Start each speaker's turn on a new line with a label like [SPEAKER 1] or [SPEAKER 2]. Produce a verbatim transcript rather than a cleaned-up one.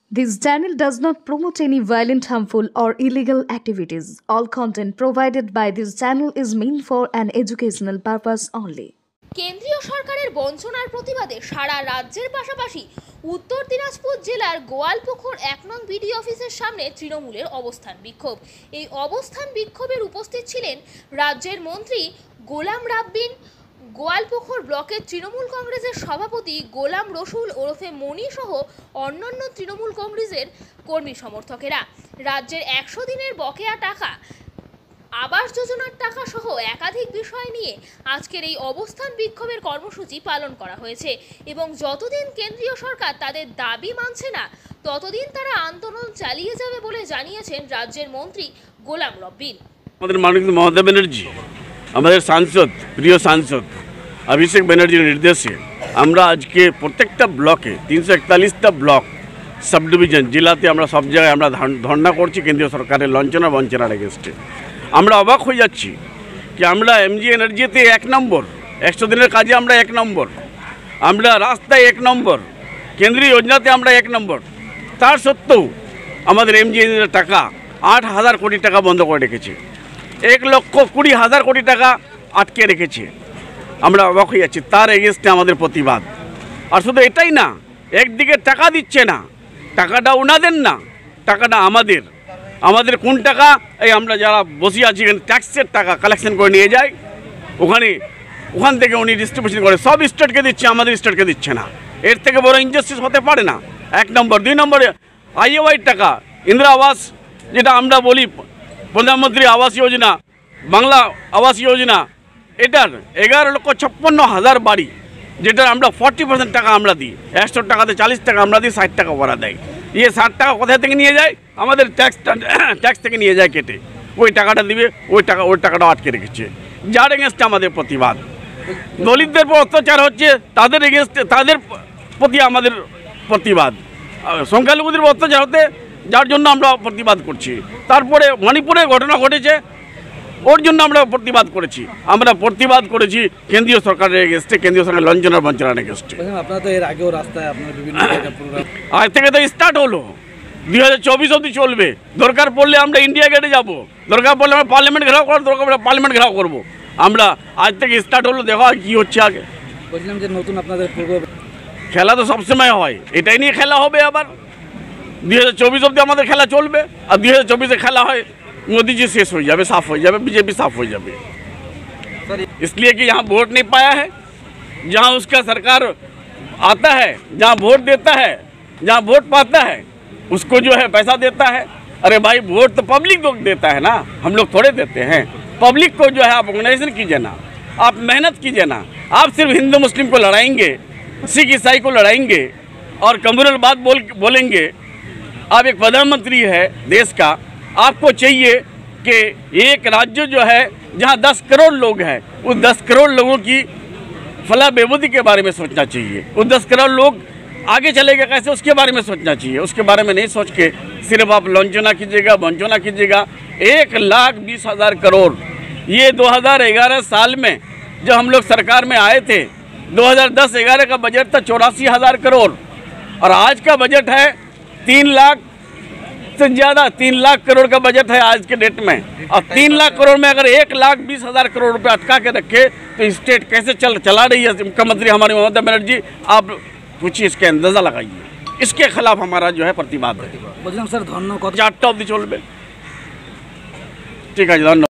[SPEAKER 1] This channel does not promote any violent, harmful, or illegal activities. All content provided by this channel is meant for an educational purpose only.
[SPEAKER 2] কেন্দ্রীয় সরকারের বঞ্চনার প্রতিবাদে সারা রাজ্যের পাশাপাশি উত্তর দিনাজপুর জেলার গোয়ালপুকুর এক নং বিডি অফিসের সামনে তৃণমূলের অবস্থান বিক্ষোভ। এই অবস্থান বিক্ষোভের উপস্থিত ছিলেন রাজ্যের মন্ত্রী গোলাম রাব্বিন, গোয়ালপুকুর ব্লকের তৃণমূল কংগ্রেসের সভাপতি গোলাম রসুল ওরফে মণি সহ অন্যান্য তৃণমূল কংগ্রেসের কর্মী সমর্থকেরা। রাজ্যের একশো দিনের বকেয়া টাকা, আবাস যোজনার টাকা সহ একাধিক বিষয় নিয়ে আজকের এই অবস্থান বিক্ষোভের কর্মসূচি পালন করা হয়েছে এবং যতদিন কেন্দ্রীয় সরকার তাদের দাবি মানছে না ততদিন তারা আন্দোলন চালিয়ে যাবে বলে জানিয়েছেন রাজ্যের মন্ত্রী গোলাম রাব্বিন।
[SPEAKER 3] আমাদের মাননীয় মমতা ব্যানার্জি, আমাদের সাংসদ, প্রিয় সাংসদ অভিষেক ব্যানার্জির নির্দেশে আমরা আজকে প্রত্যেকটা ব্লকে তিনশো একতাল্লিশটা ব্লক সাব ডিভিশন জেলাতে আমরা সব জায়গায় আমরা ধর্ণা করছি কেন্দ্রীয় সরকারের লঞ্চনা বঞ্চনার এগেনস্টে। আমরা অবাক হয়ে যাচ্ছি কি আমরা এমজি এনার্জিতে এক নম্বর, একশো দিনের কাজে আমরা এক নম্বর, আমরা রাস্তায় এক নম্বর, কেন্দ্রীয় যোজনাতে আমরা এক নম্বর, তার সত্ত্বেও আমাদের এমজি এনার্জির টাকা আট হাজার কোটি টাকা বন্ধ করে রেখেছে, এক লক্ষ কুড়ি হাজার কোটি টাকা আটকে রেখেছে। আমরা অবাক হয়ে যাচ্ছি, তার এগেনস্টে আমাদের প্রতিবাদ। আর শুধু এটাই না, একদিকে টাকা দিচ্ছে না, টাকাটা ওনাদের না, টাকাটা আমাদের। আমাদের কোন টাকা? এই আমরা যারা বসে আছি এখানে ট্যাক্সের টাকা কালেকশন করে নিয়ে যায়, ওখানে ওখান থেকে উনি ডিস্ট্রিবিউশন করে সব স্টেটকে দিচ্ছে, আমাদের স্টেটকে দিচ্ছে না। এর থেকে বড় ইনজাস্টিস হতে পারে না। এক নম্বর। দুই নম্বরে আইওয়াই টাকা, ইন্দিরা আবাস, যেটা আমরা বলি প্রধানমন্ত্রী আবাস যোজনা, বাংলা আবাস যোজনা, এটার এগারো লক্ষ ছাপ্পান্ন হাজার বাড়ি, যেটার আমরা ফর্টি পার্সেন্ট টাকা আমরা দিই, একশো টাকাতে চালিশ টাকা আমরা দিই, ষাট টাকা ওরা দেয়। ইয়ে ষাট টাকা কোথা থেকে নিয়ে যায়? আমাদের ট্যাক্সটা ট্যাক্স থেকে নিয়ে যায় কেটে, ওই টাকাটা দিবে, ওই টাকা ওই টাকাটা আটকে রেখেছে। যার এগেনস্টে আমাদের প্রতিবাদ। দলিতদের উপর অত্যাচার হচ্ছে, তাদের এগেনস্টে তাদের প্রতি আমাদের প্রতিবাদ। সংখ্যালঘুদের উপর অত্যাচার হতে, যার জন্য আমরা প্রতিবাদ করছি। তারপরে মণিপুরে ঘটনা ঘটেছে, ওর জন্য আমরা প্রতিবাদ করেছি। আমরা প্রতিবাদ করেছি কেন্দ্রীয় সরকারের এগেনস্টে, কেন্দ্রীয় সরকার লঞ্চনার বঞ্চনার এগেনস্টে।
[SPEAKER 4] আপনারা তো এর আগেও রাস্তায় আপনার বিভিন্ন প্রোগ্রাম
[SPEAKER 3] আজ থেকে তো স্টার্ট হলো, দুই হাজার চব্বিশ অবধি চলবে। দরকার পড়লে আমরা ইন্ডিয়া গেটে যাব, দরকার পড়লে আমরা পার্লামেন্ট ঘেরাও করার দরকার পড়লে পার্লামেন্ট ঘেরাও করবো। আমরা আজ থেকে স্টার্ট হলো, দেখা কী হচ্ছে আগে।
[SPEAKER 4] বলছিলাম যে নতুন আপনাদের প্রোগ্রাম
[SPEAKER 3] খেলা তো সবসময় হয়, এটাই নিয়ে খেলা হবে আবার। দুই হাজার চব্বিশ অবধি আমাদের খেলা চলবে, আর দুই হাজার চব্বিশে খেলা হয় मोदी जी शेष हो जाए, साफ हो जाए, बीजेपी साफ हो जाए। इसलिए कि यहाँ वोट नहीं पाया है, जहाँ उसका सरकार आता है, जहाँ वोट देता है, जहाँ वोट पाता है, उसको जो है पैसा देता है। अरे भाई, वोट तो पब्लिक लोग देता है ना, हम लोग थोड़े देते हैं। पब्लिक को जो है आप ऑर्गेनाइजेशन कीजिए ना, आप मेहनत कीजिए ना। आप सिर्फ हिंदू मुस्लिम को लड़ाएंगे, सिख ईसाई को लड़ाएंगे और कम्युनल बात बोल बोलेंगे। आप एक प्रधानमंत्री है देश का, आपको चाहिए कि एक राज्य जो है जहां दस करोड़ लोग हैं, उस दस करोड़ लोगों की फलाह बहबूदी के बारे में सोचना चाहिए। उस दस करोड़ लोग आगे चलेगा कैसे, उसके बारे में सोचना चाहिए। उसके बारे में नहीं सोच के सिर्फ आप लॉन्चना कीजिएगा, वंचना कीजिएगा। एक लाख बीस हज़ार करोड़, ये दो हज़ार ग्यारह साल में जब हम लोग सरकार में आए थे, दो हज़ार दस ग्यारह का बजट था चौरासी हज़ार करोड़, और आज का बजट है तीन लाख से ज़्यादा, तीन लाख करोड़ का बजट है आज के डेट में। और तीन लाख करोड़ में अगर एक लाख बीस हज़ार करोड़ रुपए अटका के रखे तो स्टेट कैसे चल चला रही है मुख्यमंत्री हमारी ममता बनर्जी, आप पूछिए, इसके अंदाज़ा लगाइए। इसके खिलाफ हमारा जो है प्रतिवाद है।
[SPEAKER 4] বলছিলাম স্যার ধন্যবাদ।
[SPEAKER 3] চারটা অবধি চলবে। ঠিক আছে, ধন্যবাদ।